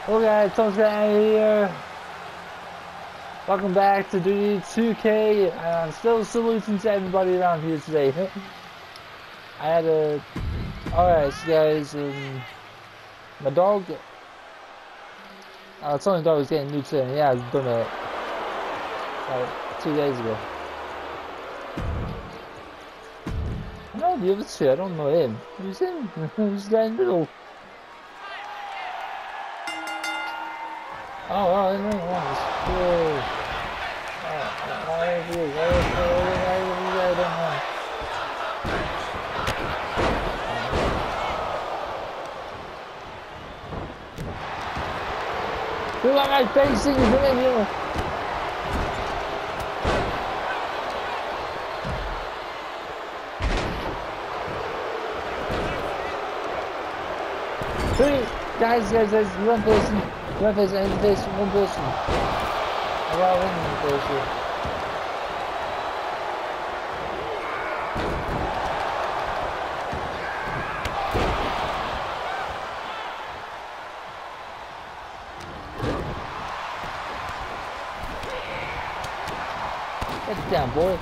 Hello guys, Thomas here. Welcome back to WWE 2K. I'm still saluting to everybody around here today. I had a... Alright, so guys, my dog... I was telling the dog was getting new today, and yeah, I've done it like 2 days ago. No, the other two, I don't know him. Who's him? Who's there in the middle? Oh, I know it was. I don't know. Feel like I'm facing the video. Guys, one person, one person. I got one person. Get down, boy.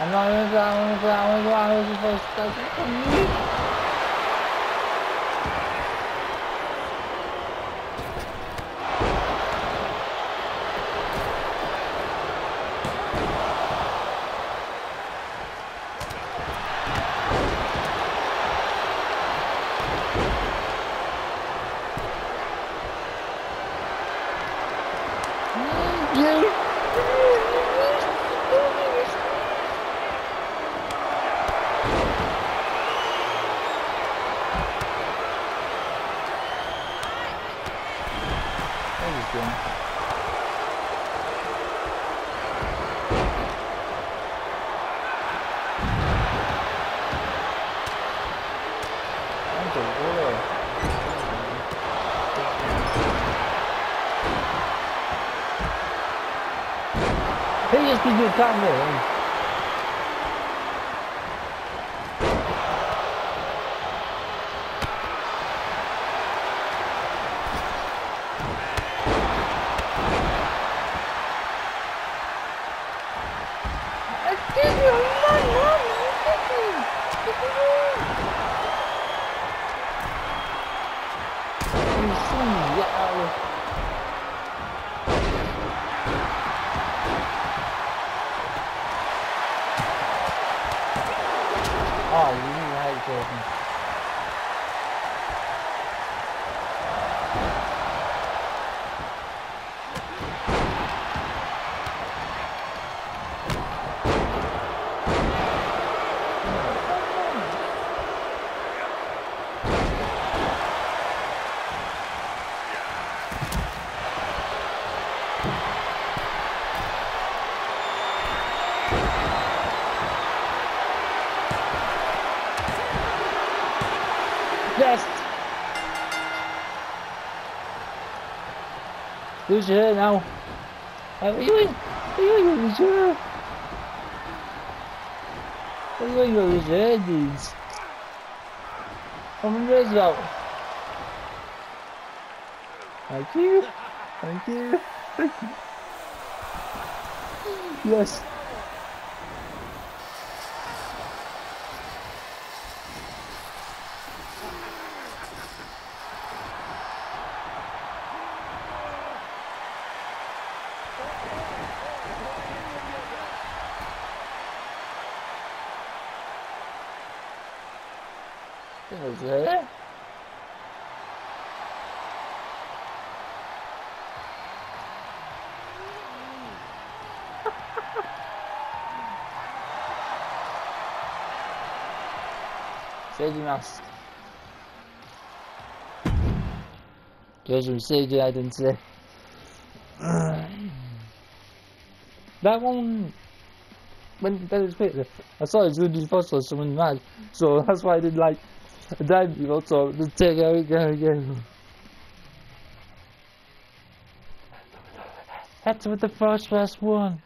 I'm not even going to go first. He just been doing that more. Oh, you need to hate Jordan. Yes! Lose your hair now. What are you doing? What are you doing? Lose your hair? What are you doing? Lose your hair, dudes? Come on, out. Thank you. Thank you. Yes. Is it? Safety mask. Gözüm safety identity. That one when that is quick. I saw it really fast for someone mad, so that's why I did like a dive people, so just take it again. That's with the first one.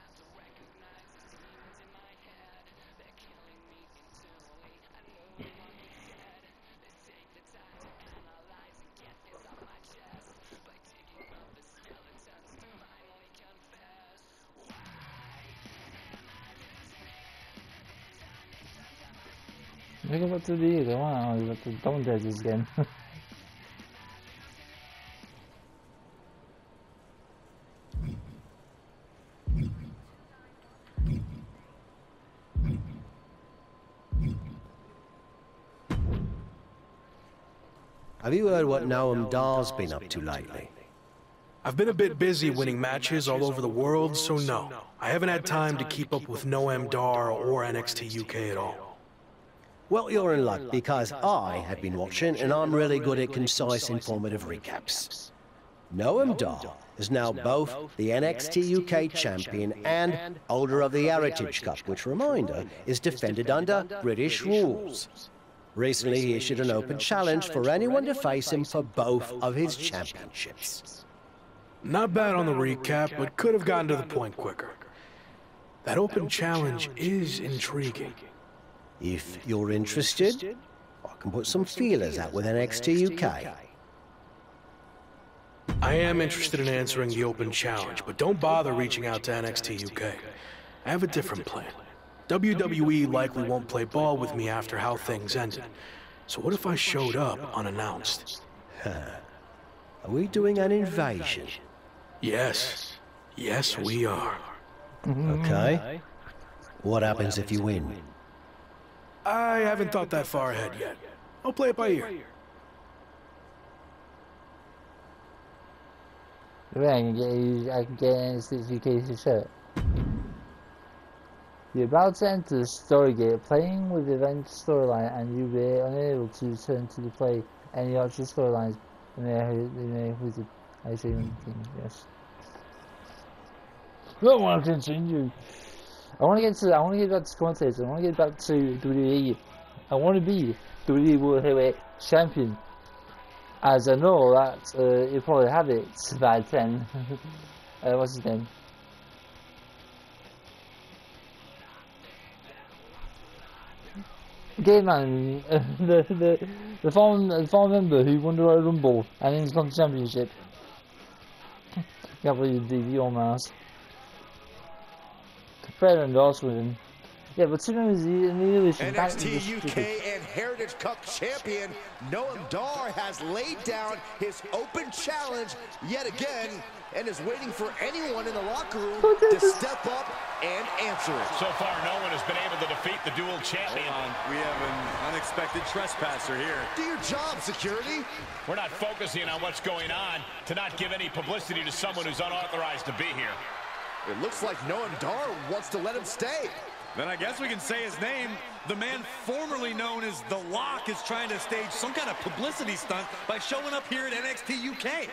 Look at what to do, come on, don't do this again. Have you heard what Noam Dar's been up to lately? I've been a bit busy winning matches all over the world, so no. I haven't had time to keep up with Noam Dar or NXT UK at all. Well, you're in luck, because I have been watching, and I'm really good at concise, informative recaps. Noam Dar is now both the NXT UK champion and holder of the Heritage Cup, which, reminder, is defended under British rules. Recently, he issued an open challenge for anyone to face him for both of his championships. Not bad on the recap, but could have gotten to the point quicker. That open challenge is intriguing. If you're interested, I can put some feelers out with NXT UK. I am interested in answering the open challenge, but don't bother reaching out to NXT UK. I have a different plan. WWE likely won't play ball with me after how things ended. So what if I showed up unannounced? Are we doing an invasion? Yes. Yes, we are. Okay. What happens if you win? I haven't thought that far ahead yet. I'll play it by ear. I can get an NXT UK shirt. You're about to enter the story gate, playing with the event storyline, and you'll be unable to turn to play any optional storylines. I say anything, yes. I don't want to continue. I want to get back to commentators. I want to get back to WWE. I want to be WWE World Heavyweight Champion. As I know that you probably have it by 10. What's his name? Game man, the former member who won the Royal Rumble and then got the championship. Can't believe the old mouse. Fred and also with him. Yeah, but sometimes NXT UK and Heritage Cup champion Noam Dar has laid down his open challenge yet again and is waiting for anyone in the locker room to step up and answer it. So far, no one has been able to defeat the dual champion. Hold on. We have an unexpected trespasser here. Do your job, security. We're not focusing on what's going on to not give any publicity to someone who's unauthorized to be here. It looks like Noam Dar wants to let him stay. Then I guess we can say his name. The man formerly known as The Lock is trying to stage some kind of publicity stunt by showing up here at NXT UK.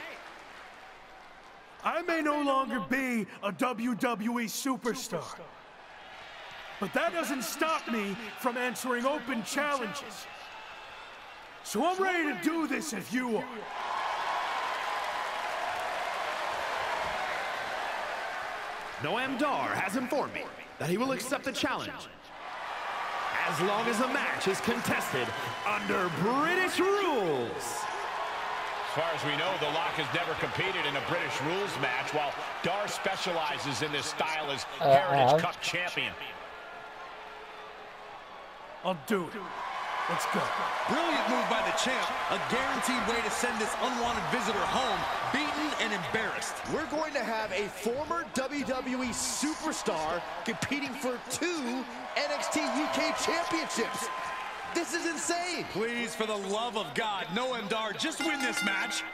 I may no longer be a WWE superstar, but that doesn't stop me from answering open challenges. So I'm ready to do this if you are. Noam Dar has informed me that he will accept the challenge as long as the match is contested under British rules. As far as we know, The Lock has never competed in a British rules match, while Dar specializes in this style as Heritage Cup champion. I'll do it. Let's go. Brilliant move by the champ. A guaranteed way to send this unwanted visitor home, beaten and embarrassed. We're going to have a former WWE superstar competing for 2 NXT UK championships. This is insane. Please, for the love of God, Noam Dar, just win this match.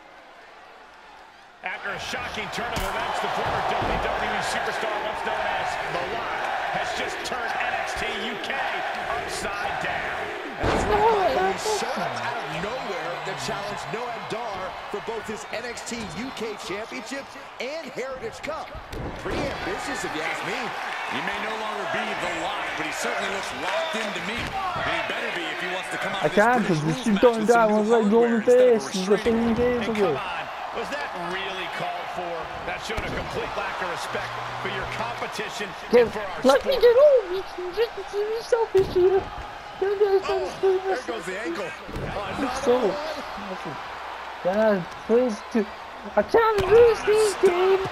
After a shocking turn of events, the former WWE superstar, once known as The Lock, has just turned NXT UK upside down. That's right, he showed up out of nowhere to challenge Noam Dar for both his NXT UK Championship and Heritage Cup. Pretty ambitious, if you ask me. He may no longer be The Lock, but he certainly looks locked into me. And he better be if he wants to come out I can't, because this is going down. I was like, golden face. He's a thing game for Come on, was that really called for? That showed a complete lack of respect for your competition and for our let sport. me get over. Just be selfish here. Oh, there goes the ankle. So, can I please do? I can't lose this game.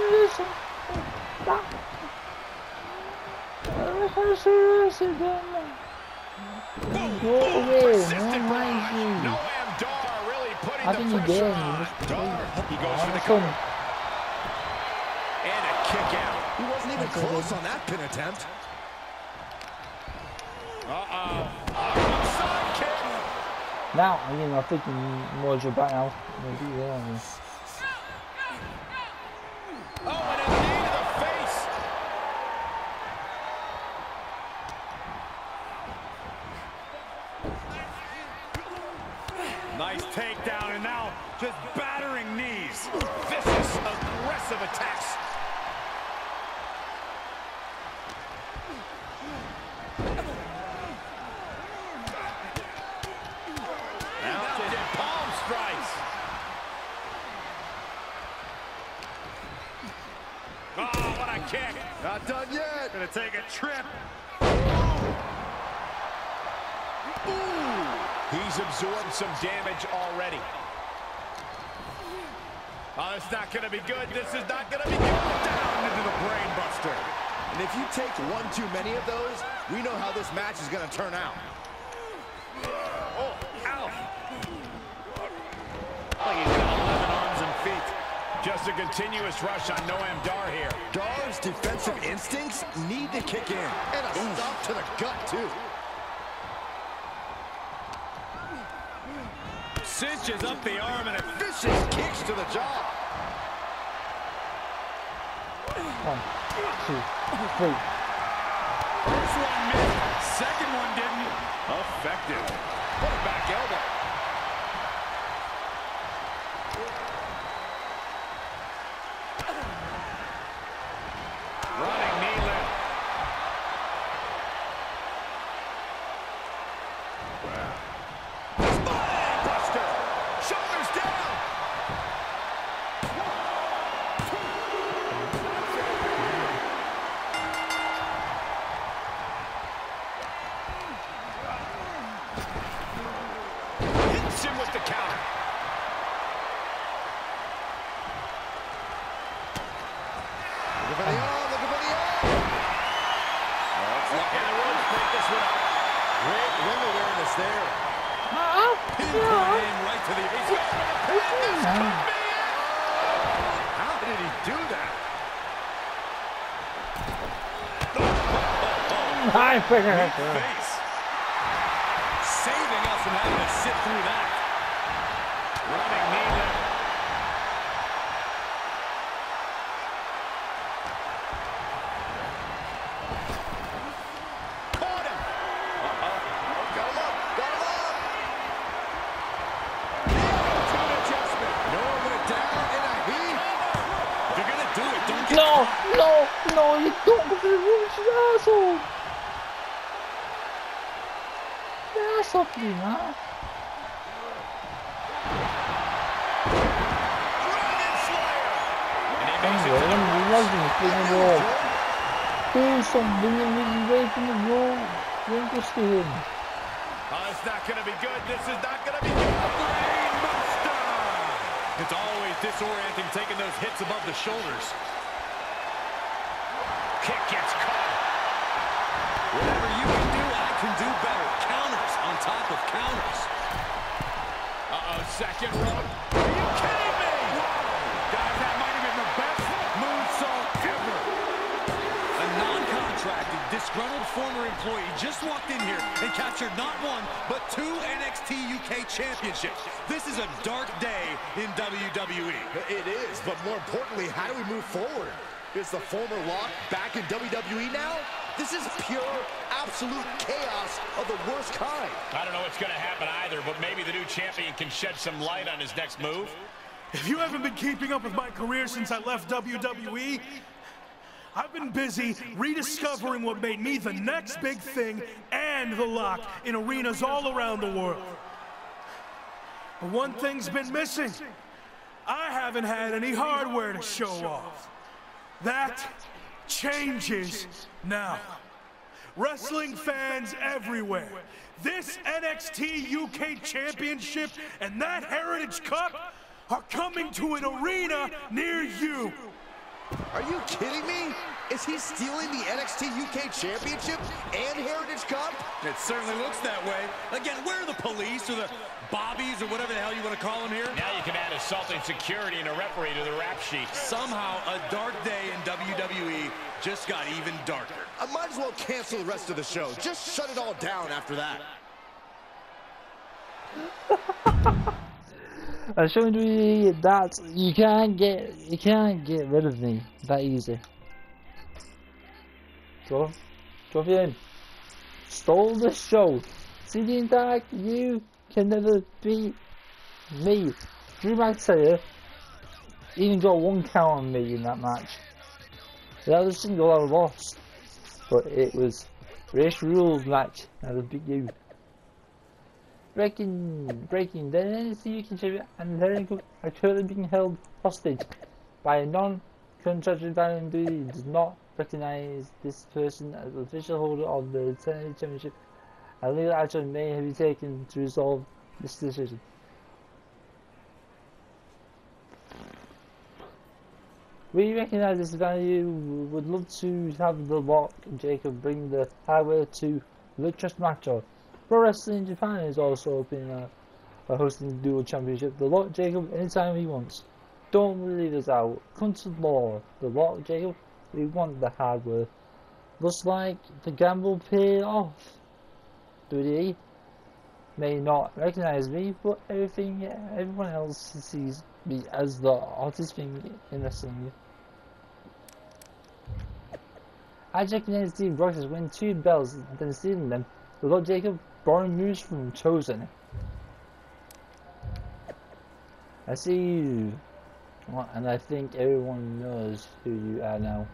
Go away, no mind you. Noam Dar really putting I think the he pressure did. on. Dar, he goes for the Awesome. cover. And a kick out. He wasn't even close on that pin attempt. Side kick. Now, I'm getting my freaking mojo back now. Oh, and a knee to the face. Nice takedown, and now just battering knees. Vicious, aggressive attacks. Palm strikes. Oh, what a kick. Not done yet. Gonna take a trip. He's absorbed some damage already. Oh, it's not going to be good. This is not going to be good. Down into the brain buster. And if you take one too many of those, we know how this match is going to turn out. Oh, ow. Like he's got 11 arms and feet. Just a continuous rush on Noam Dar here. Dar's defensive instincts need to kick in. And a stop to the gut, too. Cinches up the arm and Vicious kicks to the jaw. 1, 2, 3. first one missed, second one didn't. Effective. What a back elbow. Running knee lift. Spine buster. Shoulders down. Hits him with the counter. Looking for the arm, looking for the arm. And the ropes break this one up. Great ring awareness there. Pinpoint aim right to the ace. How did he do that? I figured it. Face. Saving us from having to sit through that. Running knee lift. Caught him. Got him up. Got him up. Tune adjustment. Noah went down in a heat. If you're going to do it, don't get No, no, no, you don't go to the roof, you asshole. That's up to you, man. Dragon Slayer. And he makes it Anyway, to the I'm loving it in the wall. Do something and he's away from the wall. Don't just to him. Oh, it's not going to be good. This is not going to be good. Brainbuster. It's always disorienting taking those hits above the shoulders. Kick gets caught. Whatever you can do, I can do better. Counters on top of counters. Uh-oh, second rope. Are you kidding me? Guys, that might have been the best moonsault ever. A non-contracted, disgruntled former employee just walked in here and captured not one, but 2 NXT UK championships. This is a dark day in WWE. It is, but more importantly, how do we move forward? Is the former Lock back in WWE now? This is pure, absolute chaos of the worst kind. I don't know what's going to happen either, but maybe the new champion can shed some light on his next move. If you haven't been keeping up with my career since I left WWE, I've been busy rediscovering what made me the next big thing and the Lock in arenas all around the world. But one thing's been missing. I haven't had any hardware to show off. That changes now. Wrestling fans everywhere, this NXT UK Championship and that Heritage Cup are coming to an arena near you. Are you kidding me? Is he stealing the NXT UK Championship and Heritage Cup? It certainly looks that way. Again, where are the police or the bobbies or whatever the hell you want to call them here? Now you can add assaulting security and a referee to the rap sheet. Somehow, a dark day in WWE just got even darker. I might as well cancel the rest of the show. Just shut it all down after that. I'm showing you that you can't get rid of me that easy. Go in. Stole the show. See the entire you can never beat me. Drew McIntyre even got 1 count on me in that match. That was a single I lost. But it was race rules match and I beat you. Breaking, the NXT UK champion and Heritage Cup are currently being held hostage by a non-contracted WWE does not recognize this person as the official holder of the TNA Championship, and legal action may be taken to resolve this decision. We recognise this value. Would love to have The Rock and Jacob bring the hardware to the trust matchup. Pro Wrestling Japan is also been hosting the Dual Championship. The Rock, Jacob, anytime he wants. Don't leave us out. Come to law. The Rock, Jacob, we want the hardware. Looks like the gamble paid off. WWE may not recognise me, but everyone else sees me as the hottest thing in wrestling. I recognise Steve Rogers win 2 belts, then stealing them. The Lord Jacob, borrowing moves from Chosen. I see you, and I think everyone knows who you are now.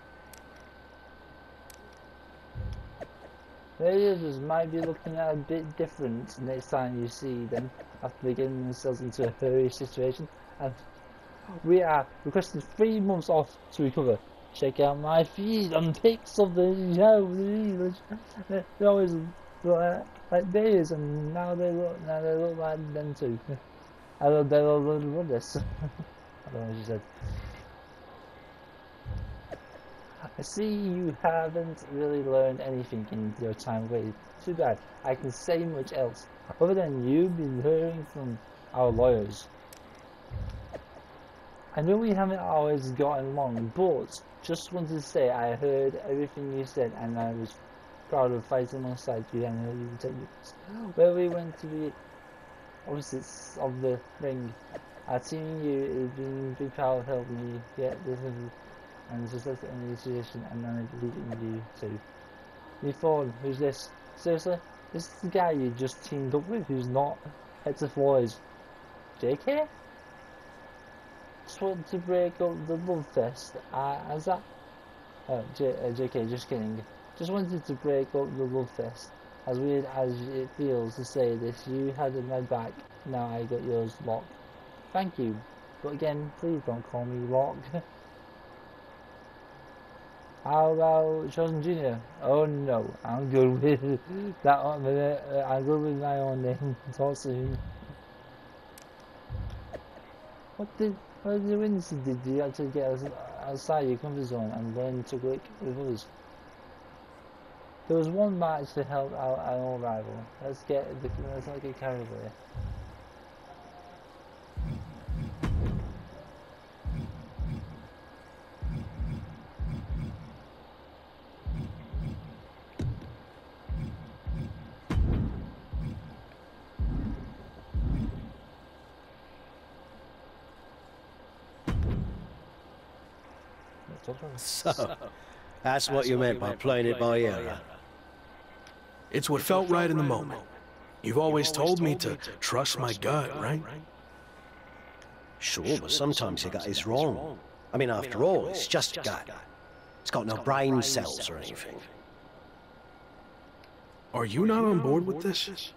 Raiders might be looking at a bit different next time you see them after getting themselves into a hurry situation, and we are requesting 3 months off to recover. Check out my feed on pics of the show. They always look like babies, and now they look like them too. I love they love this. I don't know what she said. I see you haven't really learned anything in your time away. Too bad. I can say much else, other than you've been hearing from our lawyers. I know we haven't always gotten along, but just wanted to say I heard everything you said, and I was proud of fighting alongside you and heard you take it. Where we went to the opposites of the ring, our team you has been big proud of helping me get this and success in the situation, and I believe in you too. Lee Ford, who's this? Seriously? This is the guy you just teamed up with who's not Hector Floyd's JK? Just want to break up the love fest. As that? JK, just kidding. Just wanted to break up the love fest. As weird as it feels to say this, you had my back, now I got yours locked. Thank you, but again, please don't call me Rock. How about Chosen Jr.? Oh no, I'm good with that one. I'm good with my own name. Talk soon. What did you win? Did you actually get outside your comfort zone and learn to work with others? There was one match to help out our old rival. Let's not get carried away. So, that's what you meant by playing it by ear. It's what felt right in the moment. You've always told me to trust my gut, right? Sure, but sometimes your gut is wrong. I mean, after all, it's just a gut. It's got no brain cells or anything. Are you not on board with this?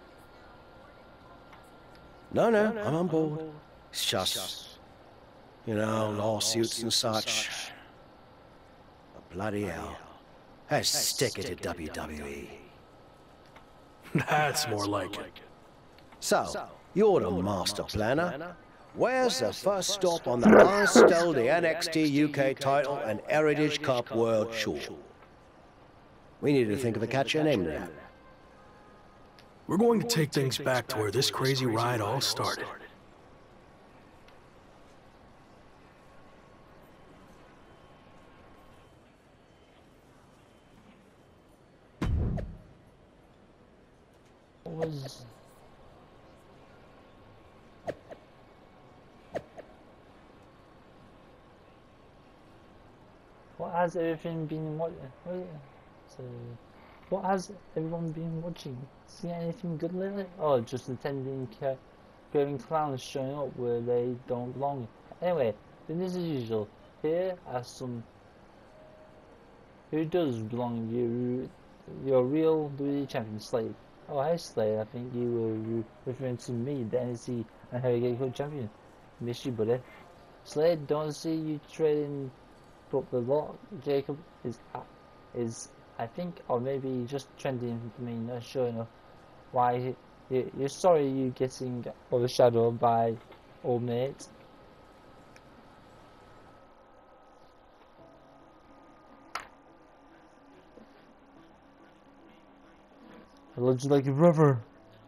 No, I'm on board. It's just, you know, lawsuits and such. But bloody hell. Let's stick it to WWE. That's more like it. So, you're the master planner. Where's the first stop on the unstole the NXT UK title and Heritage Cup World Tour? We need to think of a catchy name to that. We're going to take things back to where this crazy ride all started. What has everything been watching? What has everyone been watching? See anything good lately? Oh, just attending curving clowns showing up where they don't belong. Anyway, business as usual. Here are some who does belong. Your real WWE champion, Slade. Oh, hi Slade. I think you were referring to me, the NXT and Heritage Cup champion. Miss you, buddy. Slade, don't see you trading. But the Rock, Jacob, is I think, or maybe just trending for me, not sure enough why you're sorry you getting overshadowed by old mate. I loved you like a brother.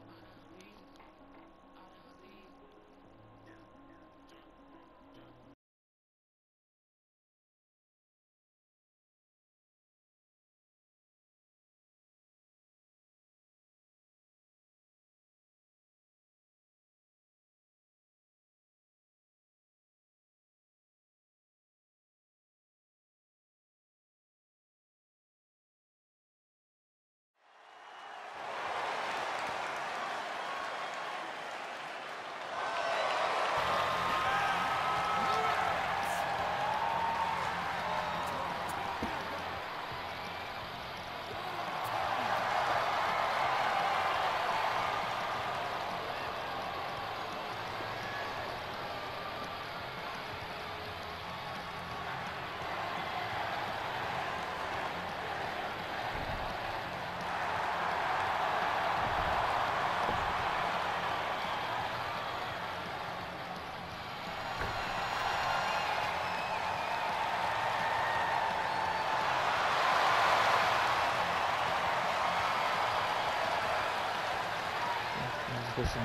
Listen.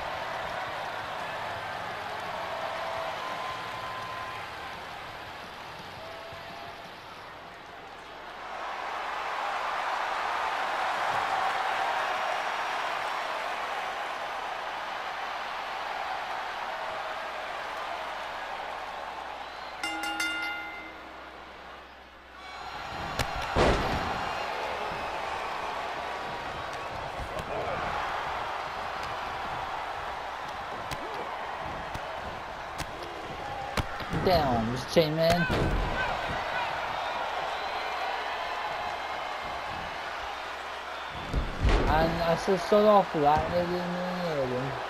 Down, Mr. Chainman. And I still started off with that and it didn't hear them.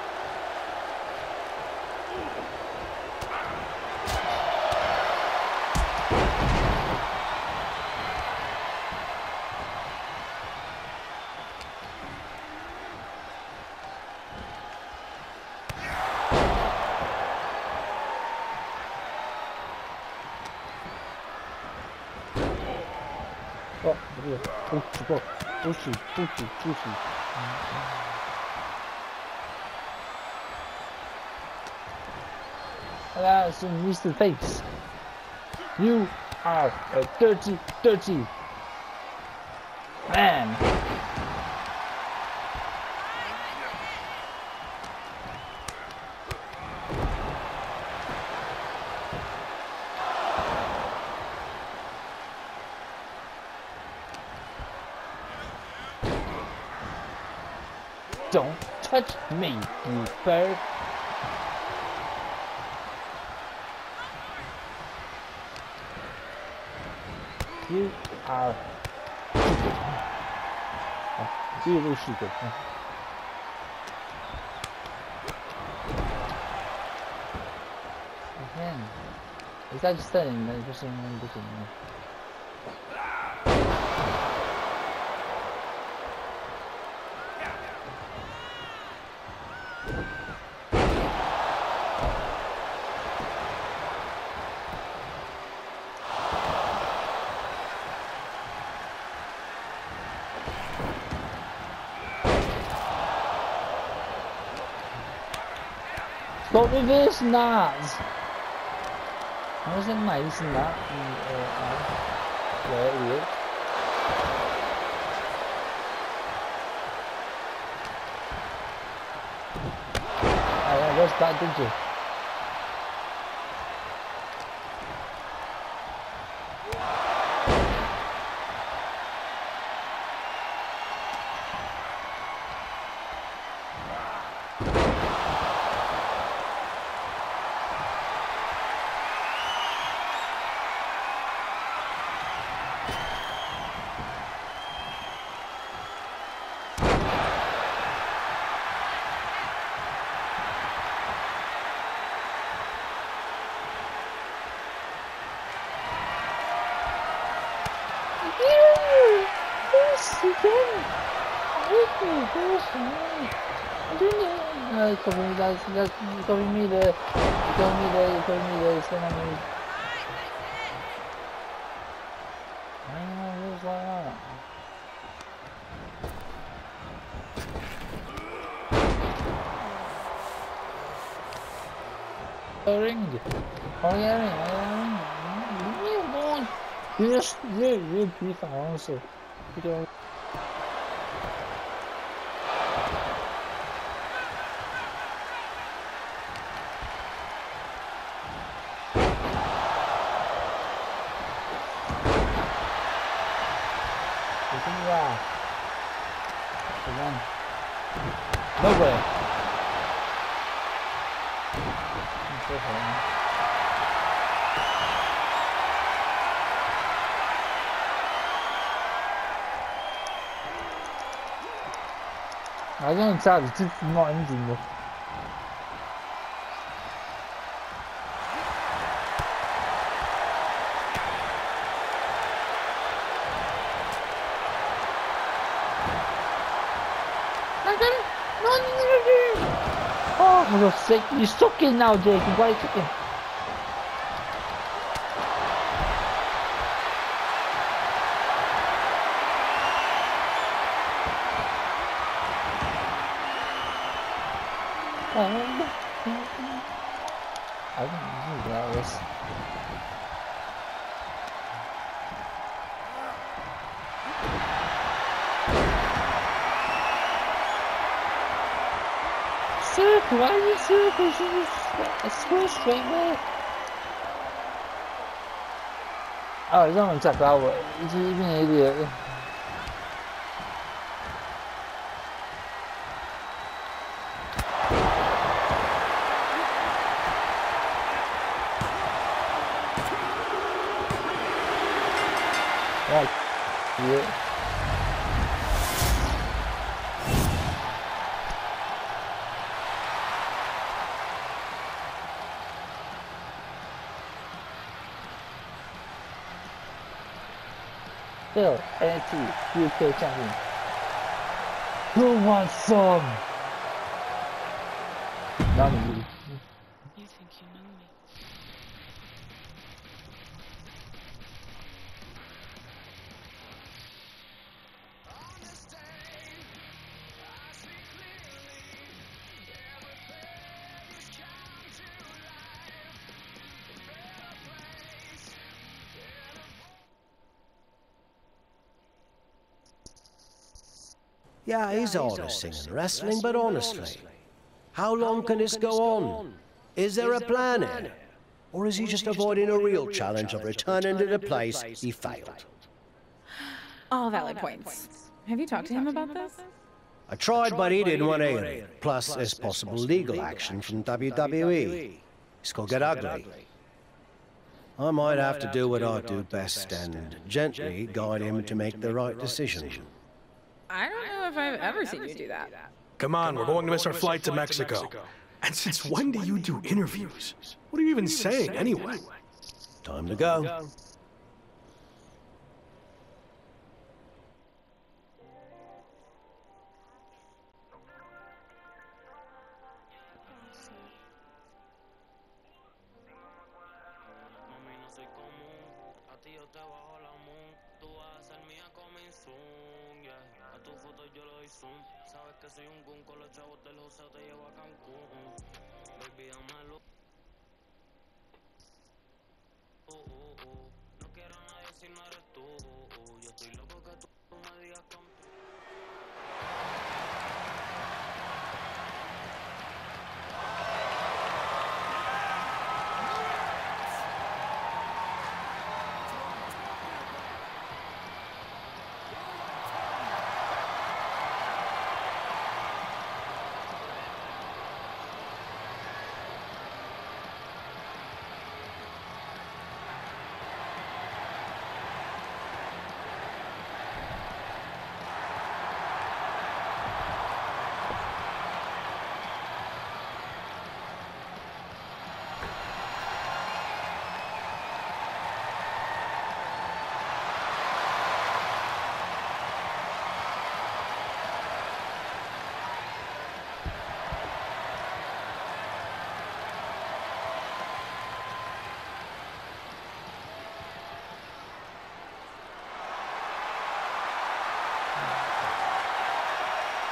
Pussy. That's Mr. Face. You are a dirty man. Don't touch me, you bird. You are stupid. Really stupid. Again. Is that just studying? That just Stop reversing that! How is it nice in that? Yeah, it is. Oh yeah, where's that, did you? That's covering me there. It's gonna be. Why am I just like that? ring. Oh yeah, ring. Just really fun also. Because no way. I don't know, it's not ending. Oh, for God's sake, you're stuck in now, Jacob. Why are you kicking? I don't know this. Circle, why are you circles? It's a straight way. Oh, he's not tap out. He's even an idiot. Right. Yeah. Still, NXT UK champion. Who wants some? Not me. You think you know me? Yeah, he's honest singing wrestling, but honestly, how long can this go on? Is there a plan here? Or is he just avoiding a real challenge of returning to the place he failed? All valid points. Have you talked to him about this? I tried, but he didn't want to hear it. Plus, there's possible legal action from WWE. This could get ugly. I might have to do what I do best and gently guide him to make the right decision. I don't know if I've ever seen you do that. Come on, we're going to miss our flight to Mexico. And since when do you do interviews? What are you even saying, anyway? Time to go. Sabes que soy un gun con los chavos del José, te llevo a Cancún. Baby, dámelo. No quiero a nadie si no eres tú. Yo estoy loco que tú me digas con tú.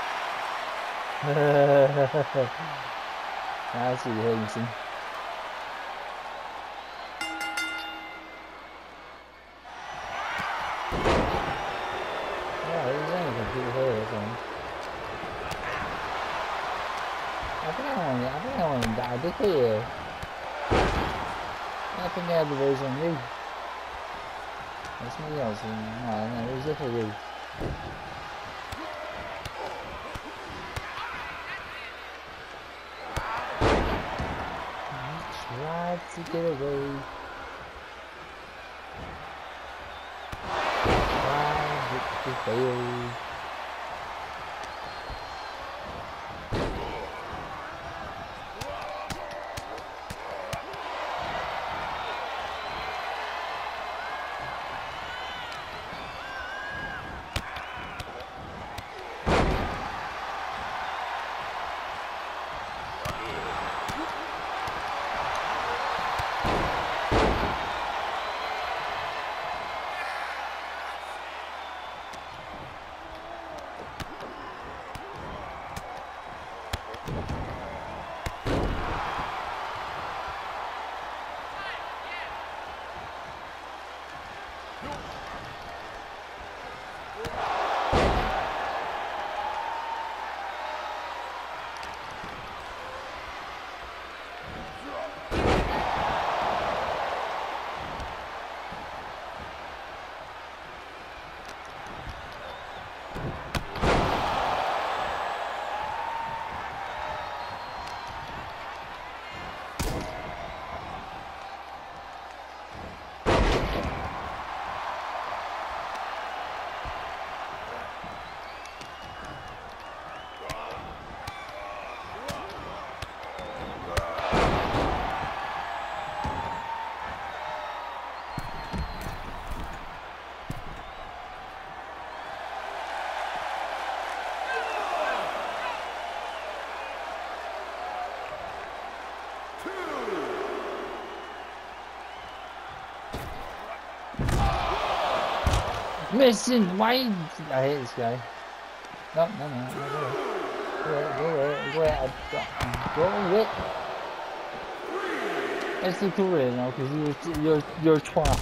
I see the Higginson. can do here, so. I think I want to die this here. I think I have the version of me. That's me else. No, it was just for you. Tried to get away. Tried to fail. Missing wide. I hate this guy. No. Go away. Let's look away now, because you're twat.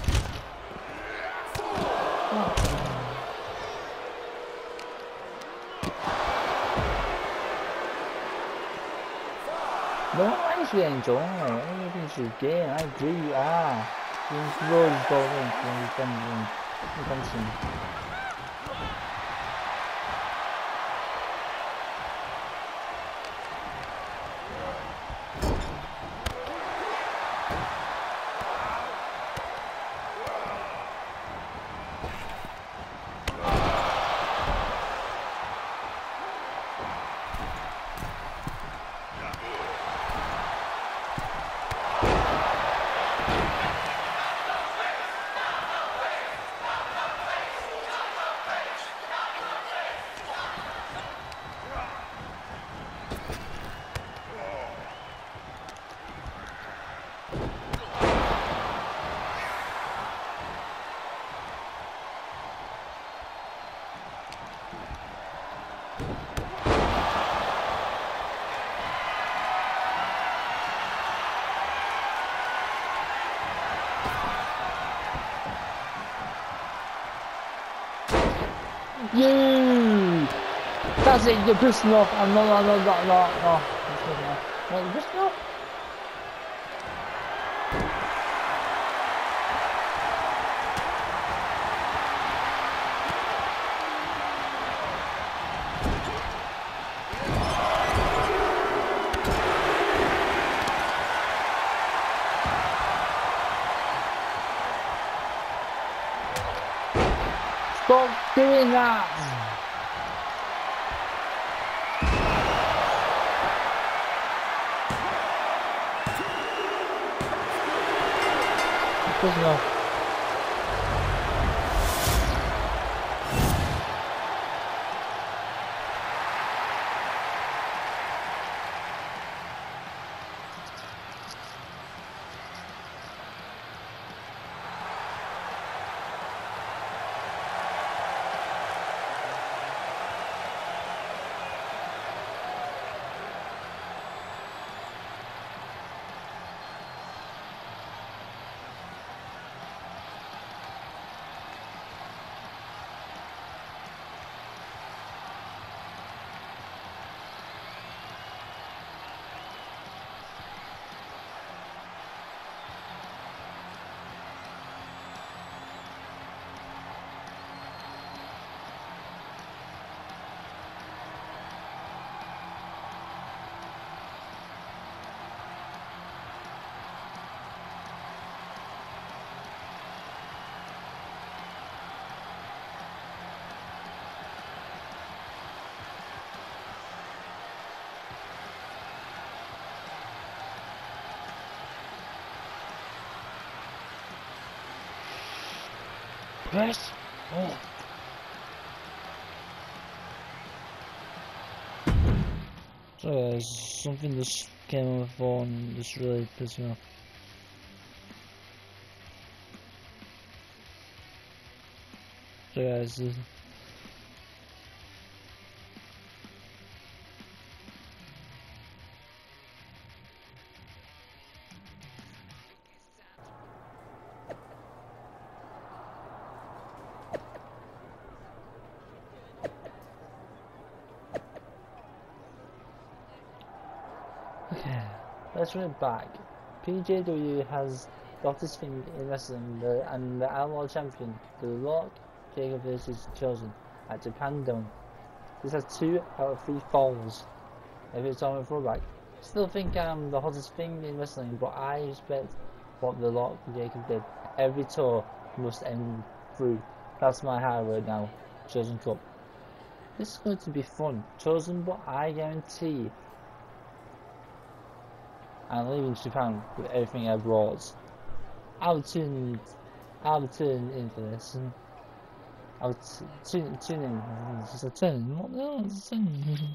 No, I actually enjoy it. Everything should get. I agree. This road is going. You can see. You! That's it, you're pissing off. No. You're pissing off. Stop doing that! Good enough. Yes. Oh. So guys, something just came on my phone and just really pissed me off. So guys, okay, let's run it back. PJW has got his thing in wrestling, and the Outlaw Champion, The Rock, Jacob versus Chosen at Japan Dome. This has 2 out of 3 falls. If it's on a throwback, still think I'm the hottest thing in wrestling, but I respect what The Rock and Jacob did. Every tour must end through. That's my high word now. Chosen Cup. This is going to be fun. Chosen, but I guarantee I'm leaving Japan with everything I brought. I'll tune in for this. I'll tune in. It's a tune. What the hell is a tune?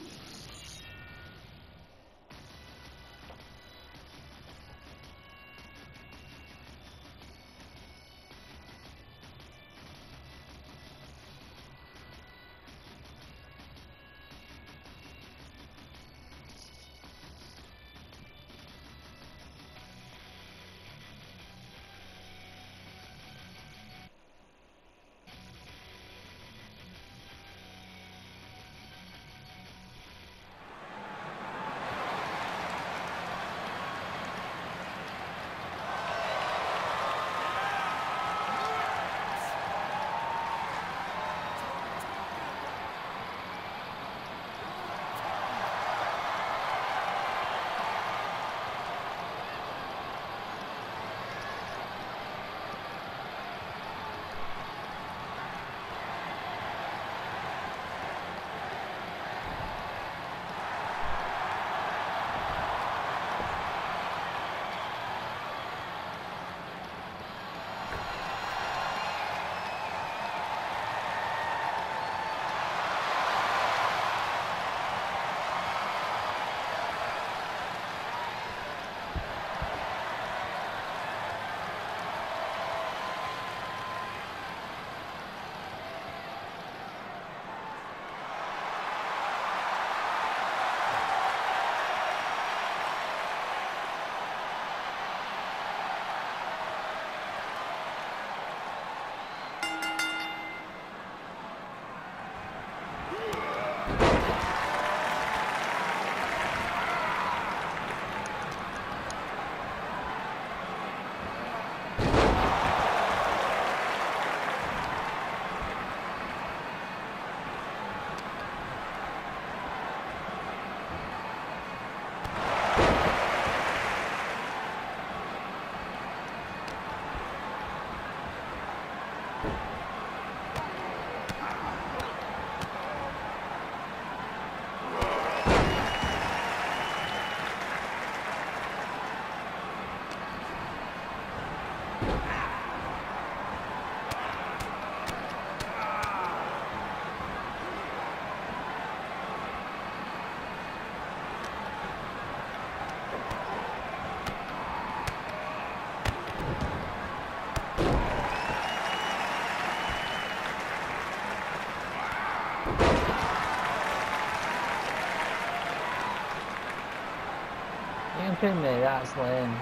You can pin me, that's lame.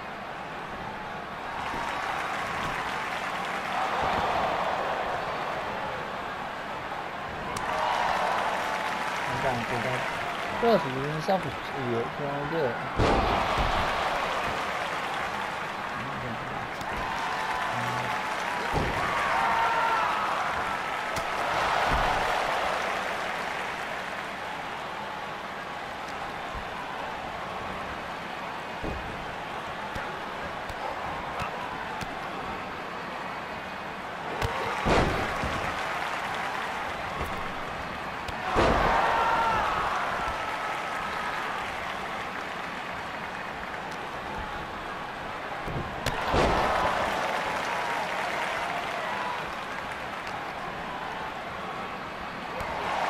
I'm down to that. First, you're doing yourself an idiot, you want to do it.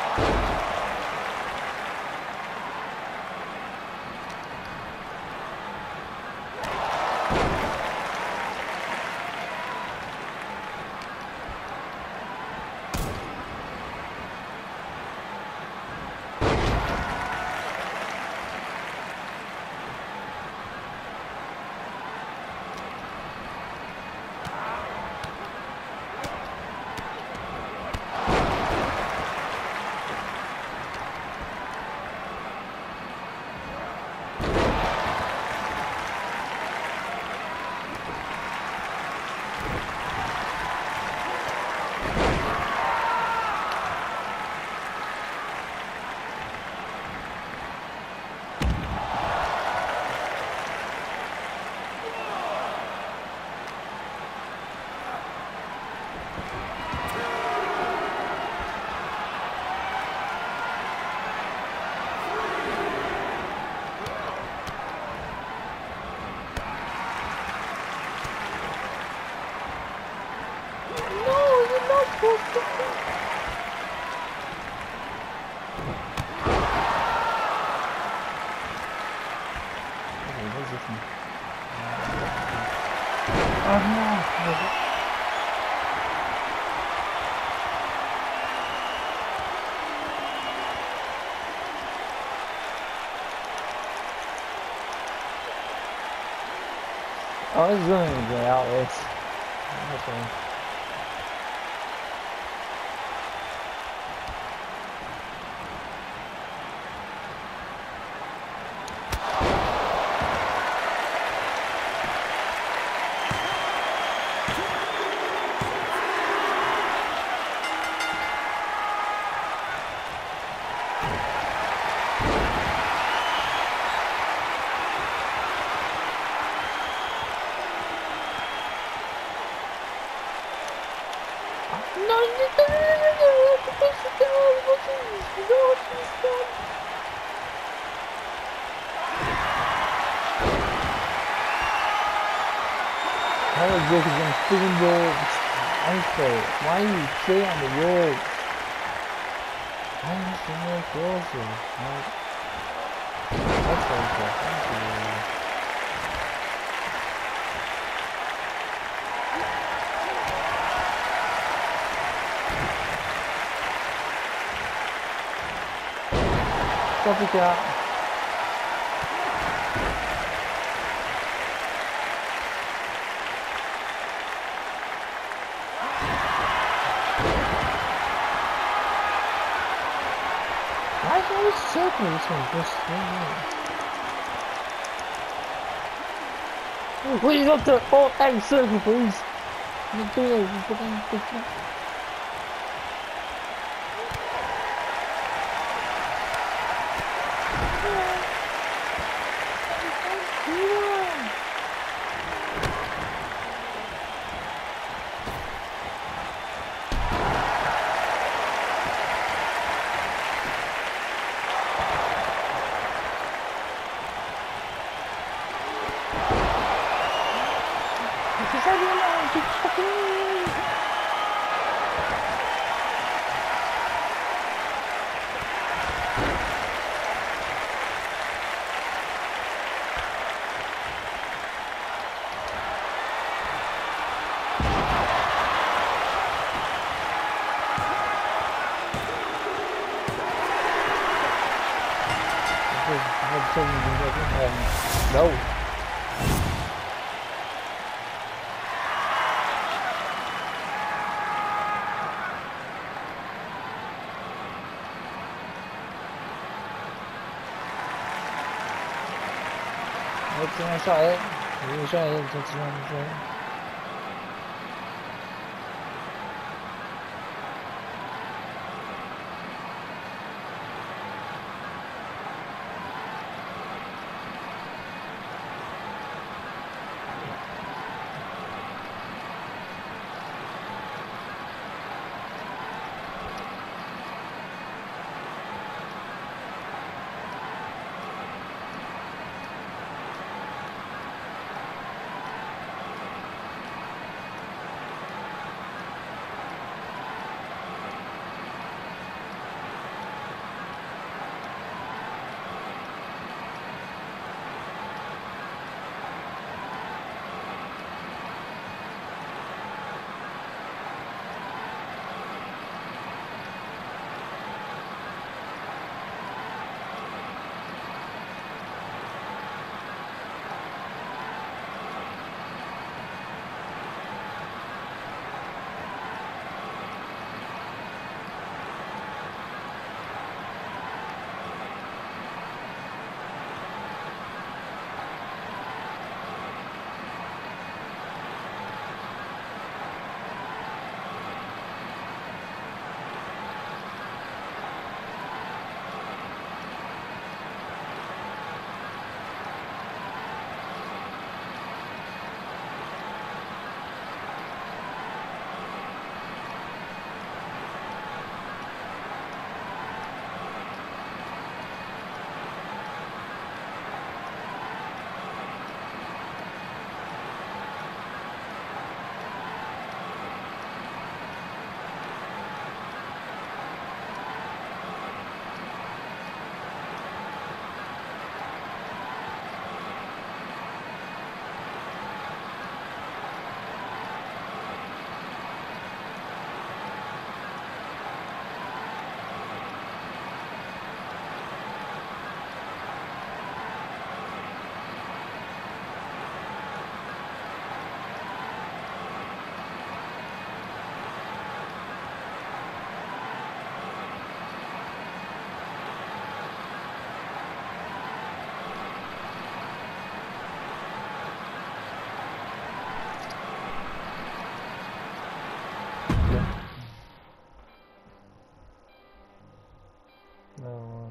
Oh, it's going to get out. It's okay. How is this going to spin your ankle? Why are you stay on the road? Why are you staying closer? That's okay. Thank you. Stop it out. Why is it always circling this one? Just please up to all X circle, please. I'm doing it. No. Let's try it. We'll try it. Let's try it.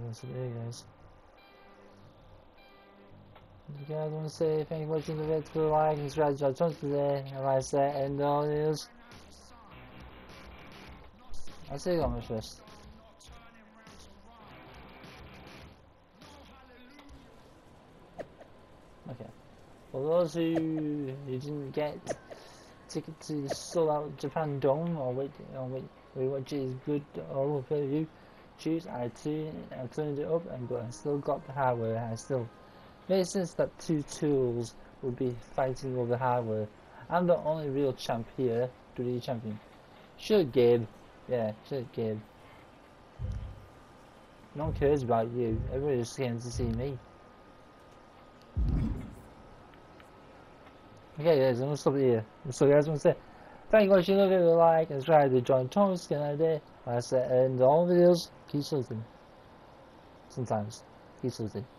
So there you guys. If you guys want to say thank you for watching the video, to like and subscribe to our channel today. And like I said, end all news. I'll see you on my first. Okay. For those who didn't get ticket to the sold out Japan Dome or wait, which is good all for you. Choose I turned it up and I still got the hardware. I still makes sense that two tools would be fighting over the hardware. I'm the only real champ here, WWE champion. Sure, Gabe. Yeah, sure, Gabe. No one cares about you. Everybody just came to see me. Okay, guys, I'm gonna stop it here. So, guys, I want to say thank you for watching. Look at the like and subscribe to join Thomas Skin idea. Like I said, and all videos, keep saluting. Sometimes, keep saluting.